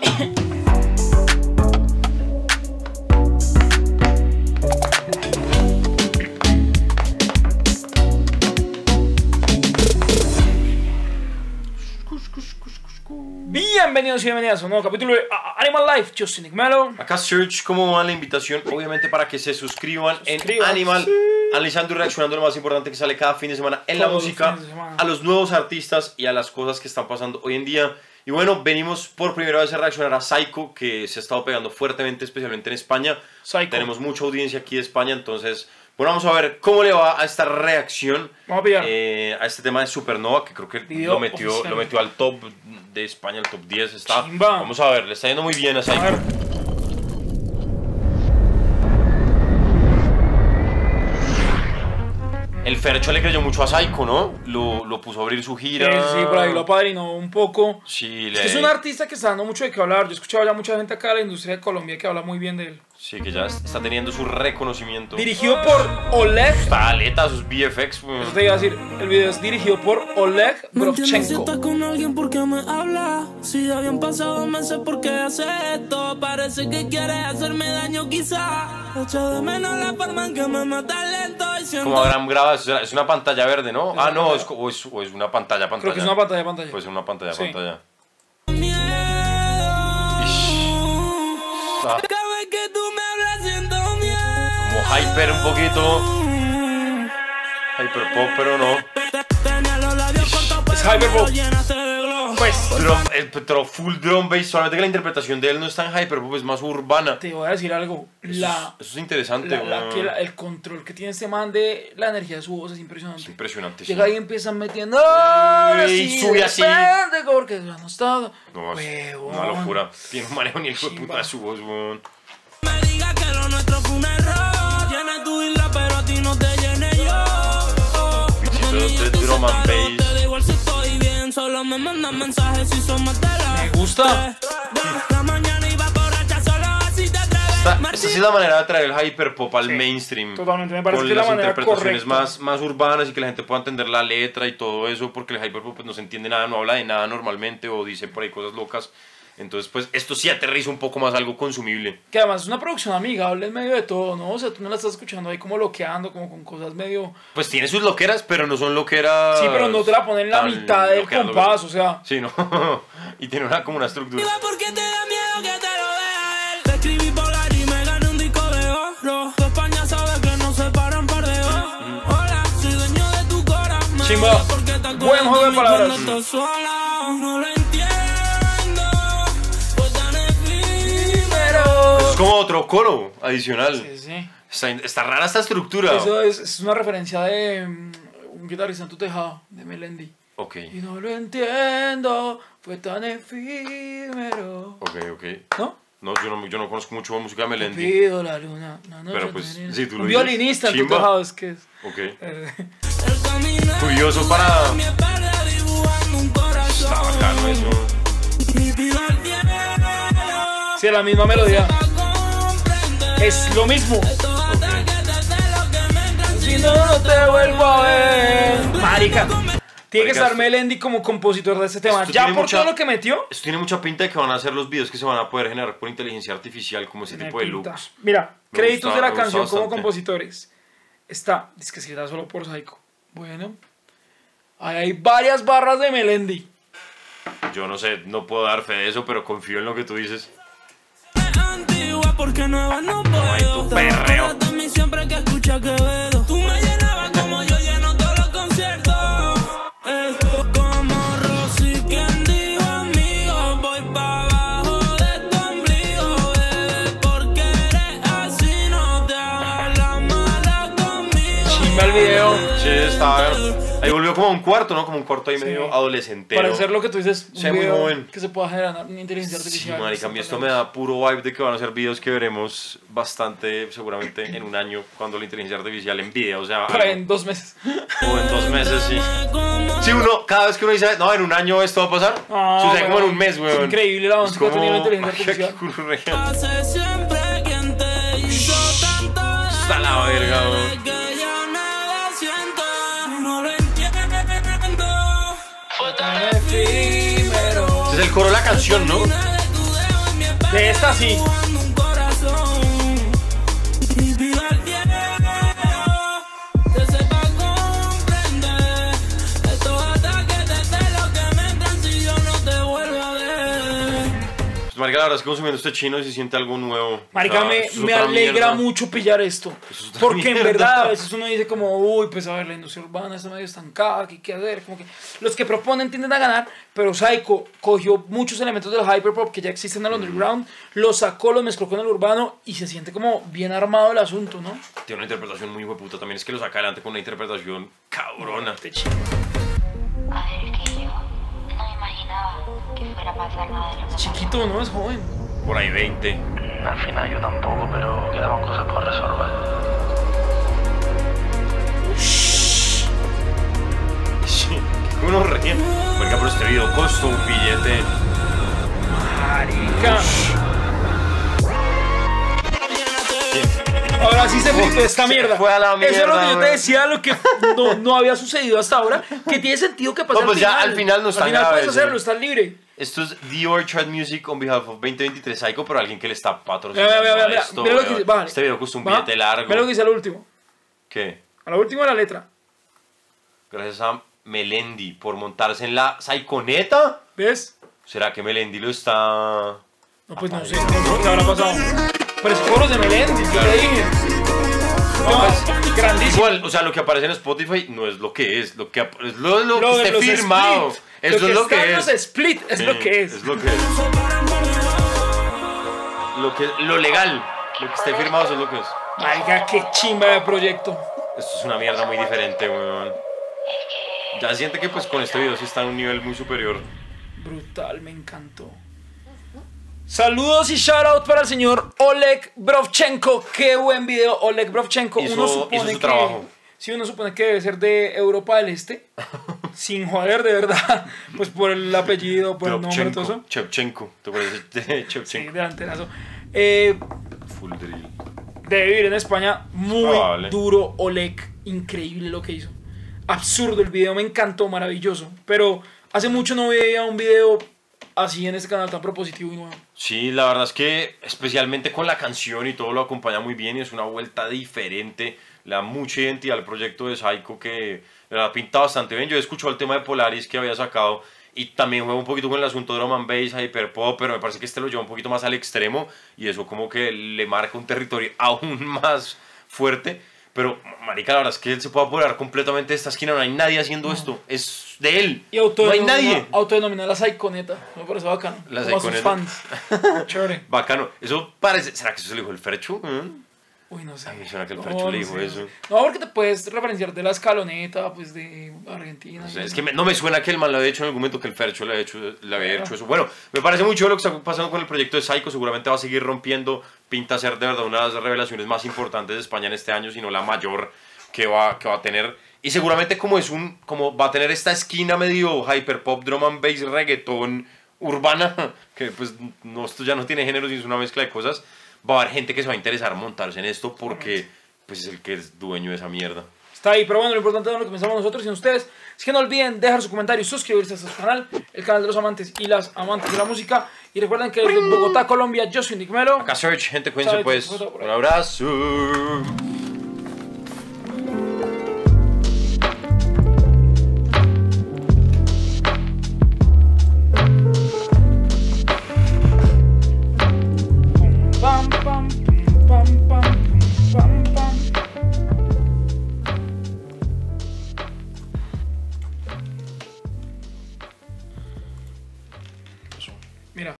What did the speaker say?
Bienvenidos y bienvenidas a un nuevo capítulo de Animal Life. Yo soy Nick Melo. Acá Serge, ¿cómo va la invitación? Obviamente para que se suscriban en Animal, sí. Analizando y reaccionando a lo más importante que sale cada fin de semana en la música, a los nuevos artistas y a las cosas que están pasando hoy en día. Y bueno, venimos por primera vez a reaccionar a Saiko, que se ha estado pegando fuertemente, especialmente en España. Saiko. Tenemos mucha audiencia aquí de España, entonces... Bueno, vamos a ver cómo le va a esta reacción a este tema de Supernova, que creo que lo metió al top de España, al top 10 está. Chimba. Vamos a ver, le está yendo muy bien a Saiko. El Fercho le creyó mucho a Saiko, ¿no? Lo puso a abrir su gira. Sí, por ahí lo apadrinó un poco. Sí, Es un artista que está dando mucho de qué hablar. Yo he escuchado ya mucha gente acá de la industria de Colombia que habla muy bien de él. Sí, que ya está teniendo su reconocimiento. Dirigido por Oleg. Está aleta, sus VFX. Eso te iba a decir. El video es dirigido por Oleg Brovchenko. Si estás con alguien, ¿por qué me hablas? Si ya habían pasado meses, ¿por qué haces esto? Parece que quieres hacerme daño, quizá. Echo de menos la forma en que me mata lento y siento... Como Abraham graba, es una pantalla verde, ¿no? Ah, no, es una pantalla. Creo que es una pantalla. Pues una pantalla. Sí. Miedo. Ah, Cada vez que tú me hablas siento miedo. como hyper un poquito. Hyper pop, pero no. Tenía los labios cortos, pero Es hyperpop. me lo llenaste de glow. Pues Pero full drum bass, solamente que la interpretación de él no es tan hyper pop, es más urbana. te voy a decir algo. Eso es interesante. El control que tiene este man de la energía de su voz es impresionante. Es impresionante. Sí. Llega ahí y empiezan metiendo. Y sube así. Porque ya no está. No, es Huevón. una locura. Tiene un manejo ni el hijo de Chimba. puta de su voz, weón. Me diga que lo nuestro fue un error. Llena tu isla, pero a ti no te llené yo. Bichito de drum and bass. Te da igual si estoy bien, solo me mandan mensajes si son más de la... Me gusta. La mañana iba borracha, solo así te atreves. Esta sí es la manera de traer el hyper pop al Sí, mainstream. totalmente, me parece con que es la las manera interpretaciones correcta. más urbanas y que la gente pueda entender la letra y todo eso, porque el hyper pop pues, no se entiende nada, no habla de nada normalmente o dice por ahí cosas locas. Entonces, pues, esto sí aterriza un poco más algo consumible. Que además es una producción amigable en medio de todo, ¿no? O sea, tú no la estás escuchando ahí como loqueando, como con cosas medio... Pues tiene sus loqueras, pero no son loqueras... Sí, pero no te la ponen en la tan mitad del loqueando, compás, o sea... Sí, ¿no? Y tiene como una estructura. Iba porque te da miedo que te lo vea él. Te escribí polar y me gané un disco de oro. Tu España sabe que no se paran par de oro. Hola, soy dueño de tu corazón. Chimba. Buen juego de palabras. No lo entiendo. Fue tan efímero. Es como otro coro adicional. Sí, sí. Está rara esta estructura. Eso es una referencia de un guitarrista en tu tejado, de Melendi. Ok, Y no lo entiendo, fue tan efímero. ok. ¿No? No, yo no conozco mucho música de Te Melendi. pido la luna. No, no, Pero no, pues, no, no. sí, tú lo un dices. violinista en tu Chimba. tejado, es que es. Ok. El camino Curioso para... mi espalda dibujando un corazón. Está bacano eso. Y pido al cielo Sí, es la misma melodía. a comprender. Es lo mismo. Esto hasta que te dé lo que me entra. Si no, no te vuelvo a ver. Marica. Tiene que Marica, estar Melendi como compositor de este tema. esto Ya tiene por mucha- todo lo que metió. Esto tiene mucha pinta de que van a hacer los videos que se van a poder generar por inteligencia artificial, como ese Tiene tipo de pinta. looks. Mira, Me créditos gusta- de la me gusta canción como bastante. compositores. Está, es que si era solo por Saiko. Bueno, ahí hay varias barras de Melendi. Yo no sé, no puedo dar fe de eso, pero confío en lo que tú dices. Es antigua porque nueva no Ay, puedo. tu perreo. De mí siempre que escucha Quevedo. Tú me llenabas como yo lleno todos los conciertos. Como Rosy quien dijo amigo, voy pa' abajo de tu ombligo, bebé, porque eres así, no te hagas la mala conmigo. Chimba el video. Sí, está... Ahí volvió como un cuarto, ¿no? Como un cuarto ahí Sí. medio adolescentero. Para hacer lo que tú dices, un Sí, muy video joven. que se pueda generar una inteligencia Sí, artificial. marica, a mí esto me da puro vibe de que van a ser videos que veremos bastante, seguramente en un año, cuando la inteligencia artificial en video, o sea, Para algo- en 2 meses. o en 2 meses, sí. Sí, uno, cada vez que uno dice, no, en un año esto va a pasar, sucede como en un mes, weón. Es increíble el avance que ha tenido la inteligencia Qué artificial. curreja. Hace siempre quien te hizo tanto daño. Está la verga, weón. Que ya nada siento, no lo entiendo. Fue tan Efímero. Ese es el coro de la canción, ¿no? efímero. De esta sí. Marica, la verdad es que consumiendo este chino y se siente algo nuevo. Marica, o sea, me alegra mucho pillar esto. Porque en verdad a veces uno dice como, uy, pues a ver, la industria urbana está medio estancada, ¿qué hay que hacer? Como que los que proponen tienden a ganar, pero Saiko cogió muchos elementos del hyperpop que ya existen en el underground, los sacó, los mezcló con el urbano y se siente como bien armado el asunto, ¿no? Tiene una interpretación muy hueputa también, es que lo saca adelante con una interpretación cabrona. Te chingo. A ver, es que yo no me imaginaba que fuera a pasar nada de lo que Chiquito, ¿no? Es joven. Por ahí 20. Al final yo tampoco, pero quedaban cosas por resolver. Sí, uno ríe. Marica, pero este video costó un billete. Marica. Ahora sí se flipó esta mierda. Fue a la mierda. Eso es lo que yo te decía, lo que no había sucedido hasta ahora. Que tiene sentido que pase No, pues ya al final no está Al final grave, puedes hacerlo, sí. estás libre. Esto es The Orchard Music on behalf of 2023 Psycho, pero alguien que le está patrocinando Mira, esto. mira lo que weón. dice, vale. Este video costó un Va, billete largo. Mira lo que dice al último. ¿Qué? A la última de la letra. Gracias a Melendi por montarse en la Psychoneta. ¿Ves? ¿Será que Melendi lo está...? No, pues no sé, ¿qué habrá pasado? Pero es coros de Melendi, yo te dije. No, es grandísimo. Igual, o sea, lo que aparece en Spotify no es lo que es, lo que es lo Lo que de esté los firmado. split. Eso es lo está en que los es. split es Sí, lo que es. Es lo que es. Lo legal, lo que esté firmado eso es lo que es. Marica, qué chimba de proyecto. Esto es una mierda muy diferente, weón. Ya siente que pues con este video sí está en un nivel muy superior. Brutal, me encantó. Saludos y shoutout para el señor Oleg Brovchenko. Qué buen video, Oleg Brovchenko. Hizo su trabajo. Sí, uno supone que debe ser de Europa del Este. Sin joder, de verdad. Pues por el apellido, por el nombre, todo eso. Shevchenko, ¿te acuerdas de Sí, Shevchenko? delanterazo. Full drill. Debe vivir en España. Muy Probable. duro, Oleg. Increíble lo que hizo. Absurdo el video, me encantó, maravilloso. Pero hace mucho no veía un video así en este canal tan propositivo y nuevo. Sí, la verdad es que especialmente con la canción y todo lo acompaña muy bien y es una vuelta diferente, le da mucha identidad al proyecto de Saiko que la pinta bastante bien. Yo escuché el tema de Polaris que había sacado y también juega un poquito con el asunto de drum and bass, hyperpop, pero me parece que este lo lleva un poquito más al extremo y eso como que le marca un territorio aún más fuerte. Pero, marica, la verdad es que él se puede apoderar completamente de esta esquina, no hay nadie haciendo esto, es de él, Y no hay nadie. autodenomina la Saiconeta, me parece bacano. La como a sus Saiconeta. fans. Chévere. Bacano, eso parece, ¿será que eso se lo dijo el Fercho? Uy, no sé. A mí me suena que el Fercho le dijo sé, eso. no sé. No, porque te puedes referenciar de la escaloneta, pues de Argentina. O sea, es que no me suena que el man lo haya hecho en algún momento, que el Fercho le había hecho eso. Bueno, me parece muy chulo lo que está pasando con el proyecto de Saiko, seguramente va a seguir rompiendo, pinta ser de verdad una de las revelaciones más importantes de España en este año, sino la mayor que va a tener. Y seguramente como va a tener esta esquina medio hyperpop, drum and bass, reggaetón, urbana, que pues no, esto ya no tiene género, sino es una mezcla de cosas, va a haber gente que se va a interesar montarse en esto porque pues es el que es dueño de esa mierda. Está ahí, pero bueno, lo importante de lo que pensamos nosotros y ustedes es que no olviden dejar su comentario y suscribirse a este canal, el canal de los amantes y las amantes de la música. Y recuerden que desde Bogotá, Colombia, yo soy Nick Melo. Acá Search, gente, cuídense Chao, pues. chao, chao. Un abrazo.